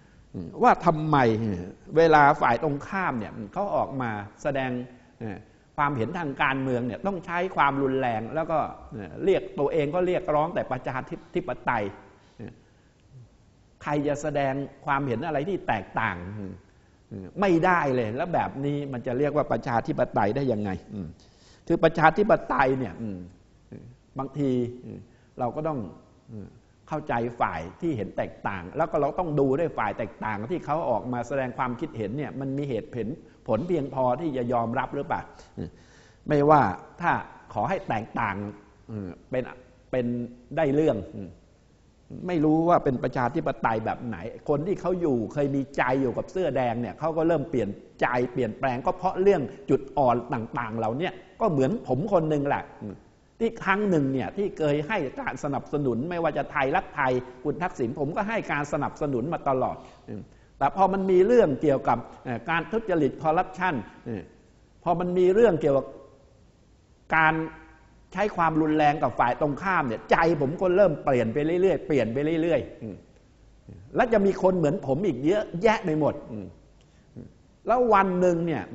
ว่าทำไมเวลาฝ่ายตรงข้ามเนี่ยเขาออกมาแสดงความเห็นทางการเมืองเนี่ยต้องใช้ความรุนแรงแล้วก็เรียกตัวเองก็เรียกร้องแต่ประชาธิปไตยใครจะแสดงความเห็นอะไรที่แตกต่างไม่ได้เลยแล้วแบบนี้มันจะเรียกว่าประชาธิปไตยได้ยังไงคือประชาธิปไตยเนี่ยบางทีเราก็ต้องเข้าใจฝ่ายที่เห็นแตกต่างแล้วก็เราต้องดูด้วยฝ่ายแตกต่างที่เขาออกมาแสดงความคิดเห็นเนี่ยมันมีเหตุผลผลเพียงพอที่จะยอมรับหรือเปล่าไม่ว่าถ้าขอให้แตกต่างเป็นเป็นได้เรื่องไม่รู้ว่าเป็นประชาธิปไตยแบบไหนคนที่เขาอยู่เคยมีใจอยู่กับเสื้อแดงเนี่ยเขาก็เริ่มเปลี่ยนใจเปลี่ยนแปลงก็เพราะเรื่องจุดอ่อนต่างๆเราเนี่ยก็เหมือนผมคนหนึ่งแหละที่ครั้งหนึ่งเนี่ยที่เคยให้การสนับสนุนไม่ว่าจะไทยรักไทยคุณทักษิณผมก็ให้การสนับสนุนมาตลอดแต่พอมันมีเรื่องเกี่ยวกับการทุจริตคอร์รัปชันพอมันมีเรื่องเกี่ยวกับการใช้ความรุนแรงกับฝ่ายตรงข้ามเนี่ยใจผมก็เริ่มเปลี่ยนไปเรื่อยๆเปลี่ยนไปเรื่อยๆแล้วจะมีคนเหมือนผมอีกเยอะแยะไปหมดแล้ววันหนึ่งเนี่ย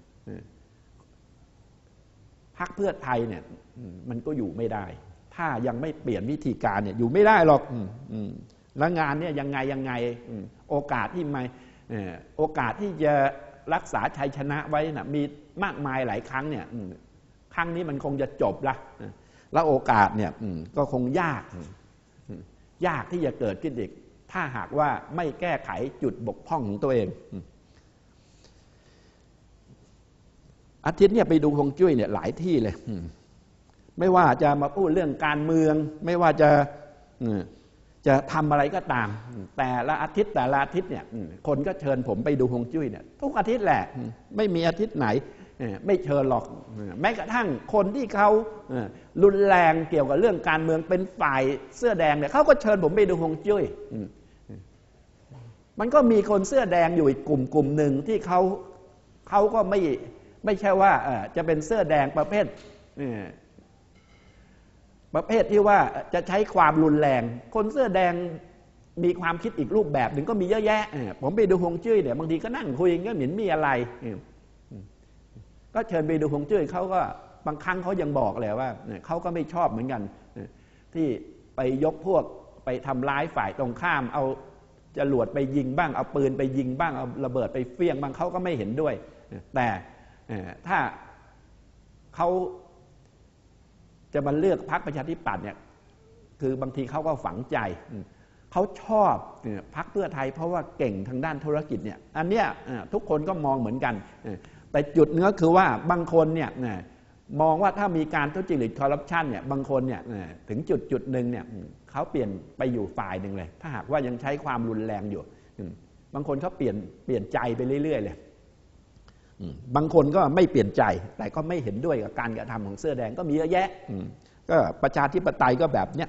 พรรคเพื่อไทยเนี่ยมันก็อยู่ไม่ได้ถ้ายังไม่เปลี่ยนวิธีการเนี่ยอยู่ไม่ได้หรอกแล้วงานเนี่ยยังไงยังไงโอกาสที่ไม่โอกาสที่จะรักษาชัยชนะไว้นะมีมากมายหลายครั้งเนี่ยครั้งนี้มันคงจะจบละแล้วโอกาสเนี่ยก็คงยากยากที่จะเกิดขึ้นอีกถ้าหากว่าไม่แก้ไขจุดบกพร่องของตัวเองอาทิตย์เนี่ยไปดูฮวงจุ้ยเนี่ยหลายที่เลยไม่ว่าจะมาพูดเรื่องการเมืองไม่ว่าจะจะทำอะไรก็ตามแต่ละอาทิตย์แต่ละอาทิตย์เนี่ยคนก็เชิญผมไปดูฮวงจุ้ยเนี่ยทุกอาทิตย์แหละไม่มีอาทิตย์ไหนไม่เชิญหรอกแม้กระทั่งคนที่เขารุนแรงเกี่ยวกับเรื่องการเมืองเป็นฝ่ายเสื้อแดงเนี่ยเขาก็เชิญผมไปดูฮวงจุ้ยมันก็มีคนเสื้อแดงอยู่อีกกลุ่มกลุ่มหนึ่งที่เขาเขาก็ไม่ไม่ใช่ว่าจะเป็นเสื้อแดงประเภทประเภทที่ว่าจะใช้ความรุนแรงคนเสื้อแดงมีความคิดอีกรูปแบบหนึ่งก็มีเยอะแยะผมไปดูฮวงจุ้ยเนี่ยบางทีก็นั่งคุยก็เหมือนมีอะไรก็เชิญไปดูฮวงจุ้ยเขาก็บางครั้งเขายังบอกเลยว่าเขาก็ไม่ชอบเหมือนกันที่ไปยกพวกไปทำร้ายฝ่ายตรงข้ามเอาจรวดไปยิงบ้างเอาปืนไปยิงบ้างเอาระเบิดไปเฟี้ยงบ้างเขาก็ไม่เห็นด้วยแต่ถ้าเขาจะมาเลือกพรรคประชาธิปัตย์เนี่ยคือบางทีเขาก็ฝังใจเขาชอบพรรคเพื่อไทยเพราะว่าเก่งทางด้านธุรกิจเนี่ยอันเนี้ยทุกคนก็มองเหมือนกันแต่จุดเนื้อคือว่าบางคนเนี่ยมองว่าถ้ามีการทุจริตคอร์รัปชันเนี่ยบางคนเนี่ยถึงจุดจุดหนึ่งเนี่ยเขาเปลี่ยนไปอยู่ฝ่ายหนึ่งเลยถ้าหากว่ายังใช้ความรุนแรงอยู่บางคนเขาเปลี่ยนเปลี่ยนใจไปเรื่อยๆเลยบางคนก็ไม่เปลี่ยนใจแต่ก็ไม่เห็นด้วยกับการกระทำของเสื้อแดงก็มีเยอะแยะก็ประชาธิปไตยก็แบบเนี้ย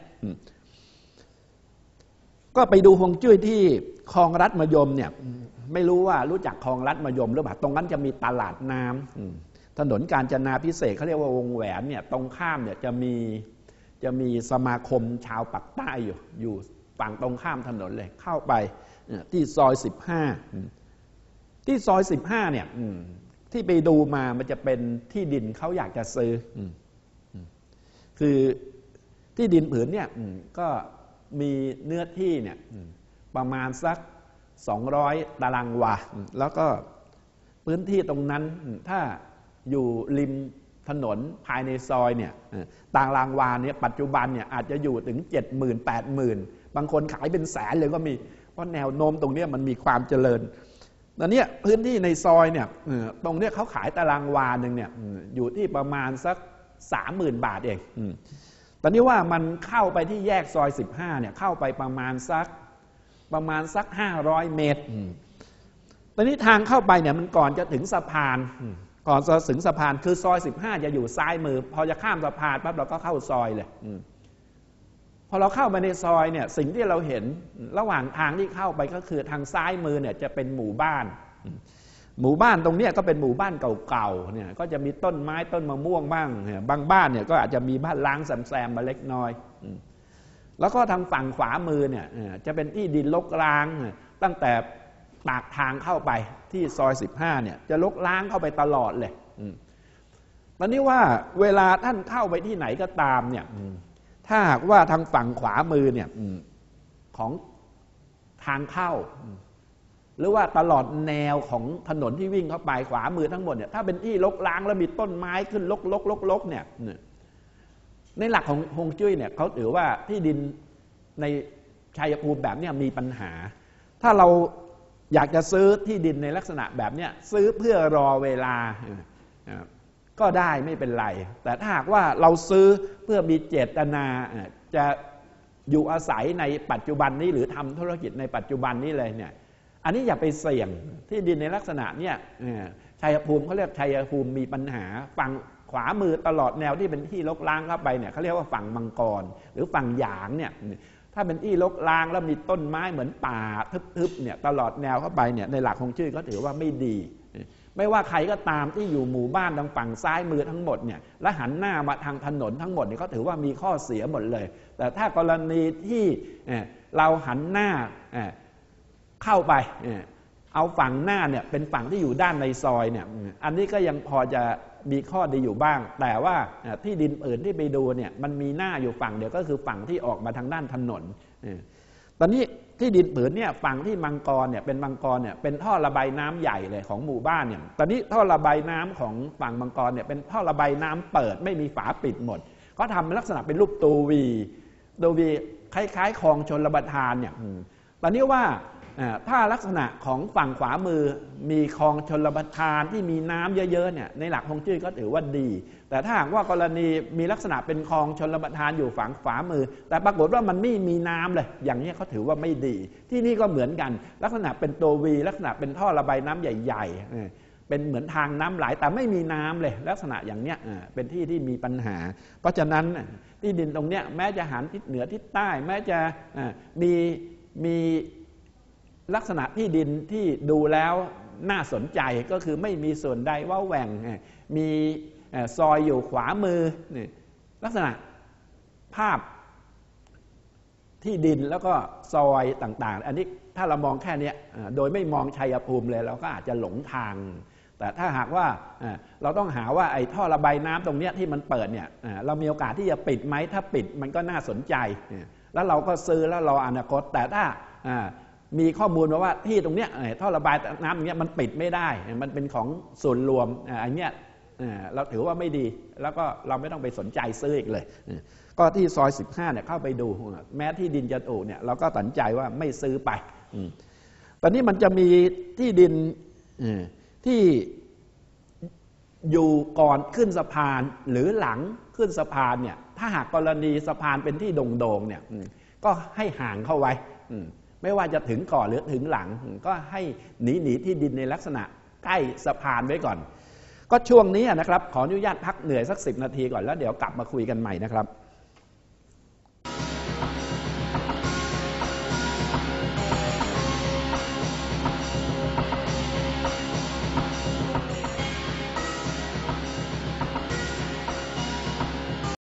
ก็ไปดูฮวงจุ้ยที่คลองรัฐมยมเนี่ยไม่รู้ว่ารู้จักคลองรัฐมยมหรือเปล่าตรงนั้นจะมีตลาดน้ำถนนกาญจนาภิเษกเขาเรียกว่าวงแหวนเนี่ยตรงข้ามเนี่ยจะมีจะมีสมาคมชาวปักใต้อยู่อยู่ฝั่งตรงข้ามถนนเลยเข้าไปที่ซอยสิบห้าที่ซอยสิบห้าเนี่ยที่ไปดูมามันจะเป็นที่ดินเขาอยากจะซื้อคือที่ดินผืนเนี่ยก็มีเนื้อที่เนี่ยประมาณสักสองร้อยตารางวาแล้วก็พื้นที่ตรงนั้นถ้าอยู่ริมถนนภายในซอยเนี่ยตารางวาเนี่ยปัจจุบันเนี่ยอาจจะอยู่ถึง เจ็ดหมื่น แปดหมื่น บางคนขายเป็นแสนเลยก็มีเพราะแนวโน้มตรงนี้มันมีความเจริญตอนนี้พื้นที่ในซอยเนี่ยตรงนี้เขาขายตารางวาหนึ่งเนี่ยอยู่ที่ประมาณสัก สามหมื่น บาทเองตอนนี้ว่ามันเข้าไปที่แยกซอยสิบห้าเนี่ยเข้าไปประมาณสักประมาณสักห้าร้อยเมตรตอนนี้ทางเข้าไปเนี่ยมันก่อนจะถึงสะพานก่อนจะถึงสะพานคือซอยสิบห้าจะอยู่ซ้ายมือพอจะข้ามสะพานปั๊บเราก็เข้าซอยเลยพอเราเข้าไปในซอยเนี่ยสิ่งที่เราเห็นระหว่างทางที่เข้าไปก็คือทางซ้ายมือเนี่ยจะเป็นหมู่บ้านหมู่บ้านตรงนี้ก็เป็นหมู่บ้านเก่าๆเนี่ยก็จะมีต้นไม้ต้นมะม่วงบ้างบางบ้านเนี่ยก็อาจจะมีบ้านล้างแซมๆมาเล็กน้อยแล้วก็ทางฝั่งขวามือเนี่ยจะเป็นที่ดินรกร้างตั้งแต่ปากทางเข้าไปที่ซอยสิบห้าเนี่ยจะรกร้างเข้าไปตลอดเลยตอนนี้ว่าเวลาท่านเข้าไปที่ไหนก็ตามเนี่ยถ้าหากว่าทางฝั่งขวามือเนี่ยของทางเข้าหรือว่าตลอดแนวของถนนที่วิ่งเข้าไปขวามือทั้งหมดเนี่ยถ้าเป็นที่รกร้างแล้วมีต้นไม้ขึ้นรกรกรกรกเนี่ยในหลักของฮวงจุ้ยเนี่ยเขาถือว่าที่ดินในชัยภูมิแบบนี้มีปัญหาถ้าเราอยากจะซื้อที่ดินในลักษณะแบบนี้ซื้อเพื่อรอเวลาก็ได้ไม่เป็นไรแต่ถ้าหากว่าเราซื้อเพื่อมีเจตนาจะอยู่อาศัยในปัจจุบันนี้หรือทำธุรกิจในปัจจุบันนี้เลยเนี่ยอันนี้อย่าไปเสี่ยงที่ดินในลักษณะเนี่ยชัยภูมิเขาเรียกชัยภูมิมีปัญหาฝั่งขวามือตลอดแนวที่เป็นที่รกร้างเข้าไปเนี่ยเขาเรียกว่าฝั่งมังกรหรือฝั่งหยางเนี่ยถ้าเป็นที่รกร้างแล้วมีต้นไม้เหมือนป่าทึบๆเนี่ยตลอดแนวเข้าไปเนี่ยในหลักฮวงจุ้ยก็ถือว่าไม่ดีไม่ว่าใครก็ตามที่อยู่หมู่บ้านทางฝั่งซ้ายมือทั้งหมดเนี่ยและหันหน้ามาทางถนนทั้งหมดเนี่ยก็ถือว่ามีข้อเสียหมดเลยแต่ถ้ากรณีที่เราหันหน้าเข้าไปเอาฝั่งหน้าเนี่ยเป็นฝั่งที่อยู่ด้านในซอยเนี่ยอันนี้ก็ยังพอจะมีข้อดีอยู่บ้างแต่ว่าที่ดินอื่นที่ไปดูเนี่ยมันมีหน้าอยู่ฝั่งเดียวก็คือฝั่งที่ออกมาทางด้านถนนตอนนี้ที่ดินผืนเนี่ยฝั่งที่มังกรเนี่ยเป็นมังกรเนี่ยเป็นท่อระบายน้ำใหญ่เลยของหมู่บ้านเนี่ยตอนนี้ท่อระบายน้ำของฝั่งมังกรเนี่ยเป็นท่อระบายน้ำเปิดไม่มีฝาปิดหมดก็ทำลักษณะเป็นรูปตัววีตัววีคล้ายๆคลองชลประทานเนี่ยตอนนี้ว่าถ้าลักษณะของฝั่งขวามือมีคลองชลประทานที่มีน้ำเยอะๆเนี่ยในหลักฮวงจุ้ยก็ถือว่าดีแต่ถ้าหากว่ากรณีมีลักษณะเป็นคลองชลประทานอยู่ฝั่งขวามือแต่ปรากฏว่ามันไม่มีน้ำเลยอย่างนี้เขาถือว่าไม่ดีที่นี่ก็เหมือนกันลักษณะเป็นตัววีลักษณะเป็นท่อระบายน้ำใหญ่ๆเป็นเหมือนทางน้ำไหลแต่ไม่มีน้ำเลยลักษณะอย่างเนี้ยเป็นที่ที่มีปัญหาเพราะฉะนั้นที่ดินตรงเนี้ยแม้จะหันทิศเหนือทิศใต้แม้จะมีมีลักษณะที่ดินที่ดูแล้วน่าสนใจก็คือไม่มีส่วนใดว่าแหว่งมีซอยอยู่ขวามือลักษณะภาพที่ดินแล้วก็ซอยต่างๆอันนี้ถ้าเรามองแค่นี้โดยไม่มองชัยภูมิเลยเราก็อาจจะหลงทางแต่ถ้าหากว่าเราต้องหาว่าไอ้ท่อระบายน้ำตรงนี้ที่มันเปิดเนี่ยเรามีโอกาสที่จะปิดไหมถ้าปิดมันก็น่าสนใจแล้วเราก็ซื้อแล้วรออนาคตแต่ถ้ามีข้อมูลมาว่าที่ตรงเนี้ยท่อระบายน้ำตรงเนี้ยมันปิดไม่ได้มันเป็นของส่วนรวมอันเนี้ยเราถือว่าไม่ดีแล้วก็เราไม่ต้องไปสนใจซื้ออีกเลยก็ที่ซอยสิบห้าเนี่ยเข้าไปดูแม้ที่ดินจะถูกเนี่ยเราก็ตัดใจว่าไม่ซื้อไปตอนนี้มันจะมีที่ดินที่อยู่ก่อนขึ้นสะพานหรือหลังขึ้นสะพานเนี่ยถ้าหากกรณีสะพานเป็นที่โด่งๆเนี่ยก็ให้ห่างเข้าไว้ไม่ว่าจะถึงก่อนหรือถึงหลังก็ให้หนีหนีที่ดินในลักษณะใกล้สะพานไว้ก่อนก็ช่วงนี้นะครับขออนุญาตพักเหนื่อยสักสิบนาทีก่อนแล้วเดี๋ยวกลับมาคุยกันใหม่นะครับ